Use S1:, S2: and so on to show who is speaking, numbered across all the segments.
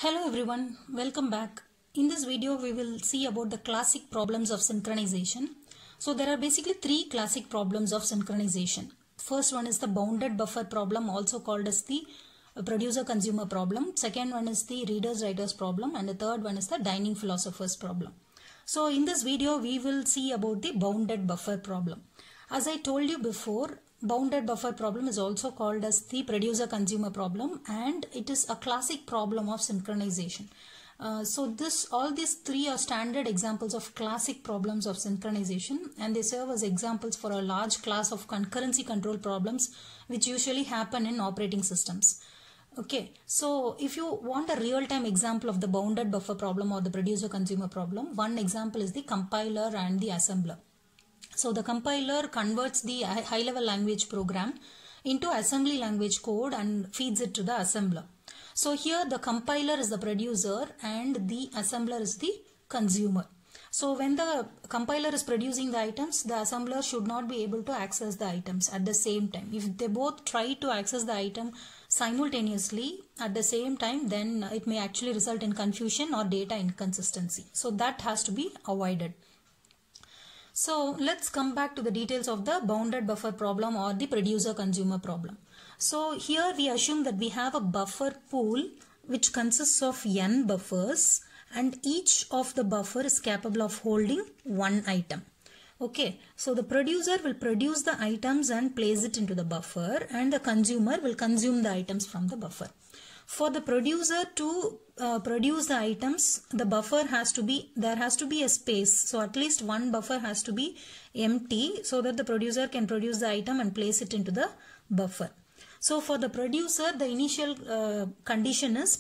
S1: Hello everyone, welcome back. In this video we will see about the classic problems of synchronization. So there are basically three classic problems of synchronization. First one is the bounded buffer problem, also called as the producer-consumer problem. Second one is the readers-writers problem, and the third one is the dining philosophers problem. So in this video we will see about the bounded buffer problem. As I told you before, bounded buffer problem is also called as the producer-consumer problem, and it is a classic problem of synchronization. All these three are standard examples of classic problems of synchronization, and they serve as examples for a large class of concurrency control problems which usually happen in operating systems. Okay, so if you want a real-time example of the bounded buffer problem or the producer-consumer problem, one example is the compiler and the assembler. So the compiler converts the high-level language program into assembly language code and feeds it to the assembler. So here the compiler is the producer and the assembler is the consumer. So when the compiler is producing the items, the assembler should not be able to access the items at the same time. If they both try to access the item simultaneously at the same time, then it may actually result in confusion or data inconsistency. So that has to be avoided. So let's come back to the details of the bounded buffer problem or the producer-consumer problem. So here we assume that we have a buffer pool which consists of n buffers, and each of the buffer is capable of holding one item. Okay, so the producer will produce the items and place it into the buffer, and the consumer will consume the items from the buffer. For the producer to produce the items, the buffer there has to be a space. So at least one buffer has to be empty so that the producer can produce the item and place it into the buffer. So for the producer, the initial condition is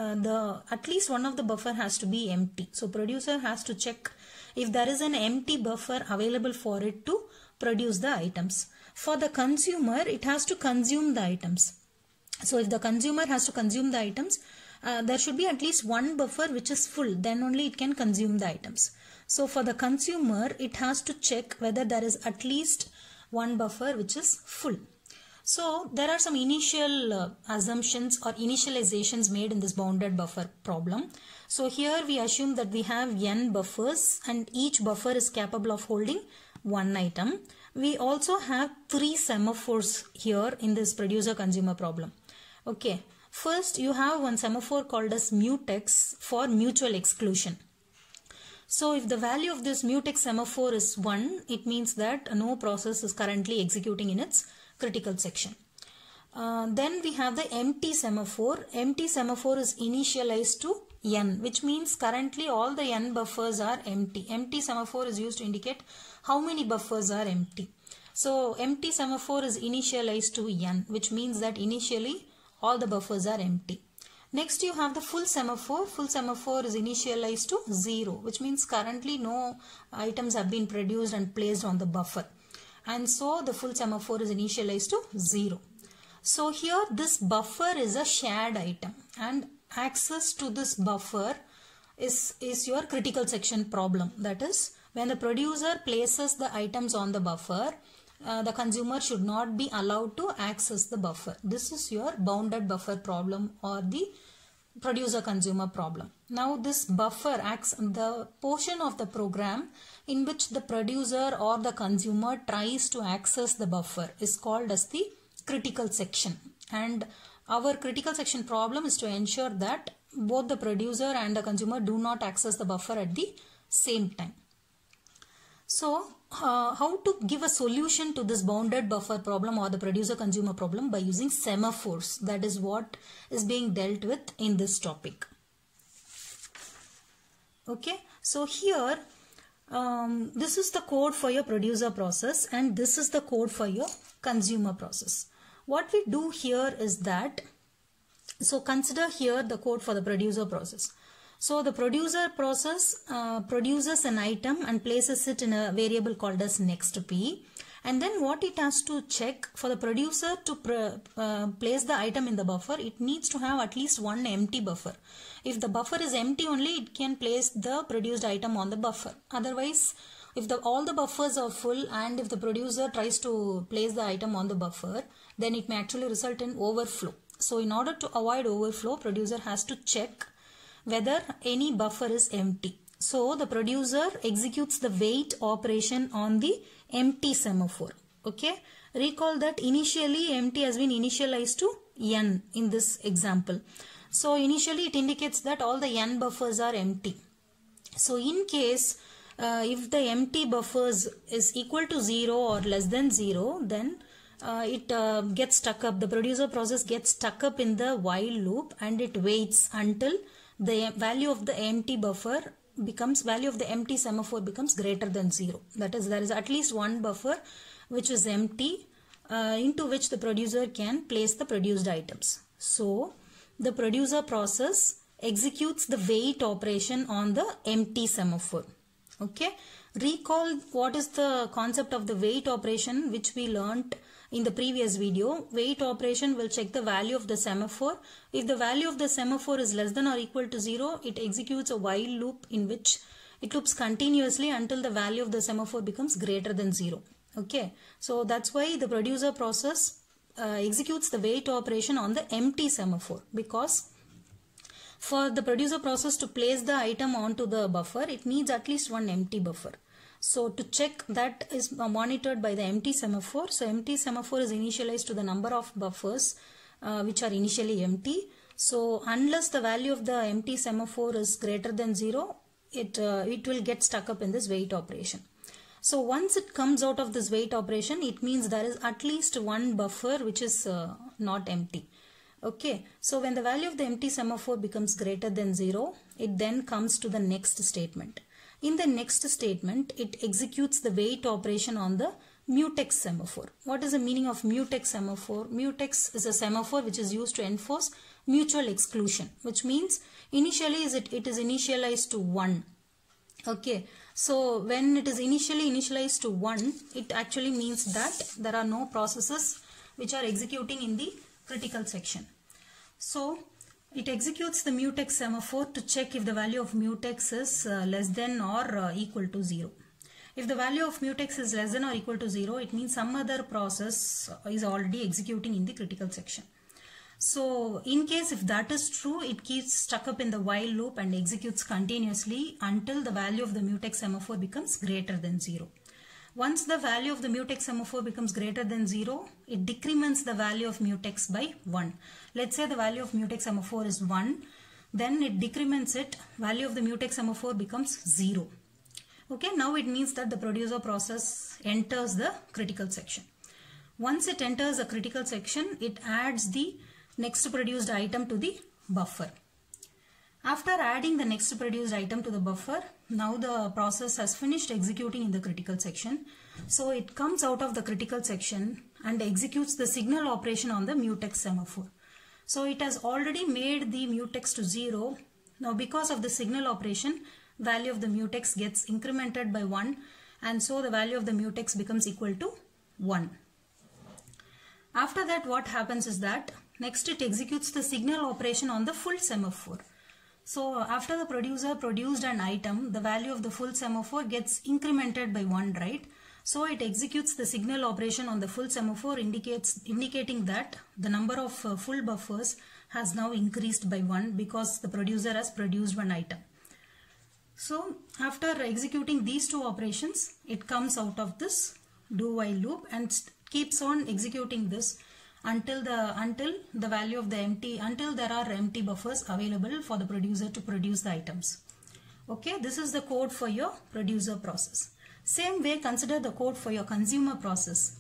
S1: at least one of the buffer has to be empty. So producer has to check if there is an empty buffer available for it to produce the items. For the consumer, it has to consume the items. So if the consumer has to consume the items, there should be at least one buffer which is full, then only it can consume the items. So for the consumer, it has to check whether there is at least one buffer which is full. So there are some initial assumptions or initializations made in this bounded buffer problem. So here we assume that we have n buffers and each buffer is capable of holding one item. We also have three semaphores here in this producer-consumer problem. Okay, first you have one semaphore called as mutex for mutual exclusion. So if the value of this mutex semaphore is 1, it means that no process is currently executing in its critical section. Then we have the empty semaphore. Empty semaphore is initialized to n, which means currently all the n buffers are empty. Empty semaphore is used to indicate how many buffers are empty. So empty semaphore is initialized to n, which means that initially all the buffers are empty. Next you have the full semaphore. Full semaphore is initialized to 0, which means currently no items have been produced and placed on the buffer. And so the full semaphore is initialized to 0. So here this buffer is a shared item, and access to this buffer is your critical section problem. That is, when the producer places the items on the buffer, the consumer should not be allowed to access the buffer. This is your bounded buffer problem or the producer-consumer problem. Now this buffer acts the portion of the program in which the producer or the consumer tries to access the buffer is called as the critical section. And our critical section problem is to ensure that both the producer and the consumer do not access the buffer at the same time. So how to give a solution to this bounded buffer problem or the producer-consumer problem? By using semaphores. That is what is being dealt with in this topic. Okay, so here this is the code for your producer process and this is the code for your consumer process. What we do here is that, so consider here the code for the producer process. So the producer process produces an item and places it in a variable called as next p, and then what it has to check for the producer to place the item in the buffer, it needs to have at least one empty buffer. If the buffer is empty only, it can place the produced item on the buffer. Otherwise, if all the buffers are full and if the producer tries to place the item on the buffer, then it may actually result in overflow. So in order to avoid overflow, producer has to check whether any buffer is empty. So the producer executes the wait operation on the empty semaphore. Okay. Recall that initially empty has been initialized to n in this example. So initially it indicates that all the n buffers are empty. So in case if the empty buffers is equal to 0 or less than 0, then it gets stuck up. The producer process gets stuck up in the while loop and it waits until the value of the empty buffer becomes, value of the empty semaphore becomes greater than 0. That is, there is at least one buffer which is empty into which the producer can place the produced items. So the producer process executes the wait operation on the empty semaphore. Okay. Recall what is the concept of the wait operation which we learnt in the previous video. Wait operation will check the value of the semaphore. If the value of the semaphore is less than or equal to 0, it executes a while loop in which it loops continuously until the value of the semaphore becomes greater than 0. Okay. So that's why the producer process executes the wait operation on the empty semaphore, because for the producer process to place the item onto the buffer, it needs at least one empty buffer. So to check, that is monitored by the empty semaphore. So empty semaphore is initialized to the number of buffers which are initially empty. So unless the value of the empty semaphore is greater than 0, it will get stuck up in this wait operation. So once it comes out of this wait operation, it means there is at least one buffer which is not empty. Okay, so when the value of the empty semaphore becomes greater than 0, it then comes to the next statement. In the next statement, it executes the wait operation on the mutex semaphore. What is the meaning of mutex semaphore? Mutex is a semaphore which is used to enforce mutual exclusion, which means initially it is initialized to 1. Okay, so when it is initially initialized to 1, it actually means that there are no processes which are executing in the critical section. So it executes the mutex semaphore to check if the value of mutex is less than or equal to 0. If the value of mutex is less than or equal to 0, it means some other process is already executing in the critical section. So in case if that is true, it keeps stuck up in the while loop and executes continuously until the value of the mutex semaphore becomes greater than 0. Once the value of the mutex semaphore becomes greater than 0, it decrements the value of mutex by 1. Let's say the value of mutex semaphore is 1, then it decrements it, value of the mutex semaphore becomes 0. Okay, now it means that the producer process enters the critical section. Once it enters the critical section, it adds the next produced item to the buffer. After adding the next produced item to the buffer, now the process has finished executing in the critical section. So it comes out of the critical section and executes the signal operation on the mutex semaphore. So it has already made the mutex to 0. Now because of the signal operation, value of the mutex gets incremented by 1, and so the value of the mutex becomes equal to 1. After that, what happens is that next it executes the signal operation on the full semaphore. So after the producer produced an item, the value of the full semaphore gets incremented by 1, right? So it executes the signal operation on the full semaphore, indicating that the number of full buffers has now increased by 1 because the producer has produced one item. So after executing these two operations, it comes out of this do while loop and keeps on executing this until the value of the until there are empty buffers available for the producer to produce the items. Okay, this is the code for your producer process. Same way, consider the code for your consumer process.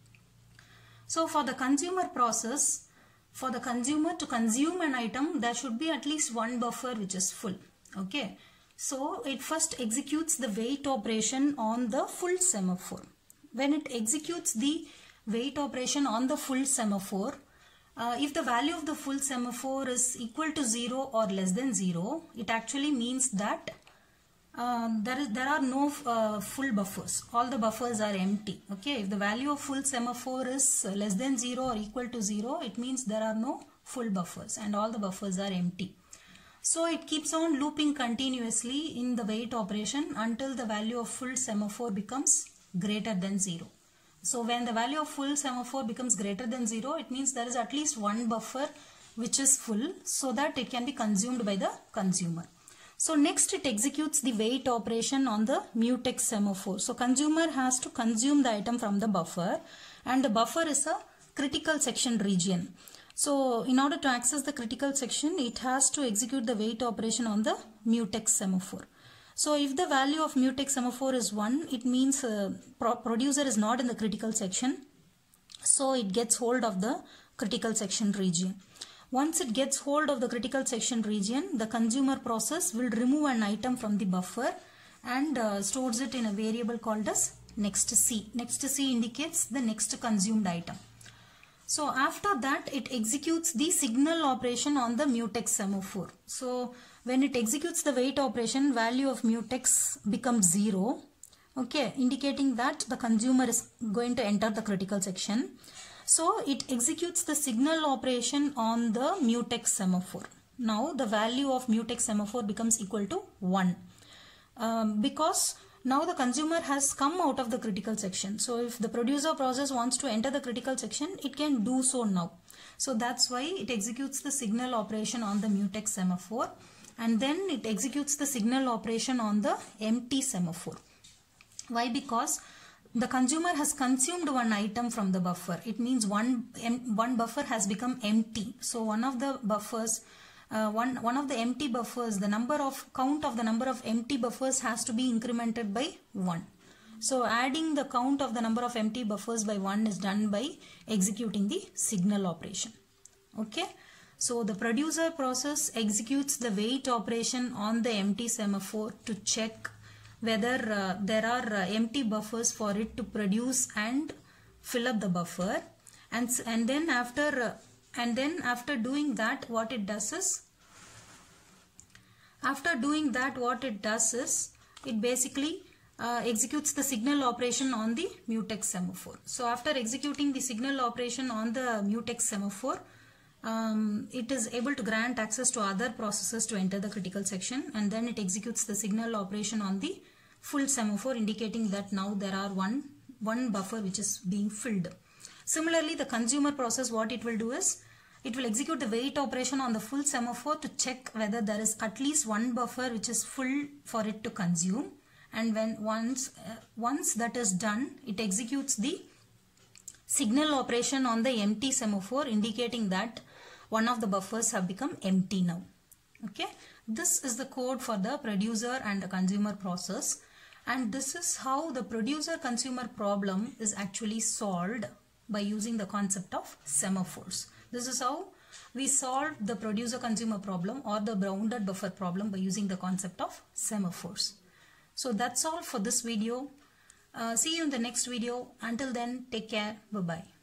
S1: So for the consumer process, for the consumer to consume an item, there should be at least one buffer which is full. Okay, so it first executes the wait operation on the full semaphore. When it executes the wait operation on the full semaphore, if the value of the full semaphore is equal to 0 or less than 0, it actually means that there are no full buffers. All the buffers are empty. Okay, if the value of full semaphore is less than 0 or equal to 0, it means there are no full buffers and all the buffers are empty. So it keeps on looping continuously in the wait operation until the value of full semaphore becomes greater than 0. So when the value of full semaphore becomes greater than 0, it means there is at least one buffer which is full so that it can be consumed by the consumer. So next it executes the wait operation on the mutex semaphore. So consumer has to consume the item from the buffer, and the buffer is a critical section region. So in order to access the critical section, it has to execute the wait operation on the mutex semaphore. So if the value of mutex semaphore is 1, it means producer is not in the critical section. So it gets hold of the critical section region. Once it gets hold of the critical section region, the consumer process will remove an item from the buffer and stores it in a variable called as next C. Next C indicates the next consumed item. So after that, it executes the signal operation on the mutex semaphore. So when it executes the wait operation, value of mutex becomes 0, okay, indicating that the consumer is going to enter the critical section. So it executes the signal operation on the mutex semaphore. Now the value of mutex semaphore becomes equal to 1 because now the consumer has come out of the critical section. So if the producer process wants to enter the critical section, it can do so now. So that's why it executes the signal operation on the mutex semaphore, and then it executes the signal operation on the empty semaphore. Why? Because the consumer has consumed one item from the buffer. It means one buffer has become empty. So one of the buffers, one of the empty buffers, the count of the number of empty buffers has to be incremented by 1. So adding the count of the number of empty buffers by 1 is done by executing the signal operation. Okay. So the producer process executes the wait operation on the empty semaphore to check whether there are empty buffers for it to produce and fill up the buffer, and then after doing that, what it does is it basically executes the signal operation on the mutex semaphore. So after executing the signal operation on the mutex semaphore, it is able to grant access to other processes to enter the critical section, and then it executes the signal operation on the full semaphore, indicating that now there are one buffer which is being filled. Similarly, the consumer process, what it will do is it will execute the wait operation on the full semaphore to check whether there is at least one buffer which is full for it to consume, and once that is done, it executes the signal operation on the empty semaphore, indicating that one of the buffers have become empty now. Okay, this is the code for the producer and the consumer process, and this is how the producer consumer problem is actually solved by using the concept of semaphores. This is how we solve the producer consumer problem or the bounded buffer problem by using the concept of semaphores. So that's all for this video. See you in the next video. Until then, take care. Bye-bye.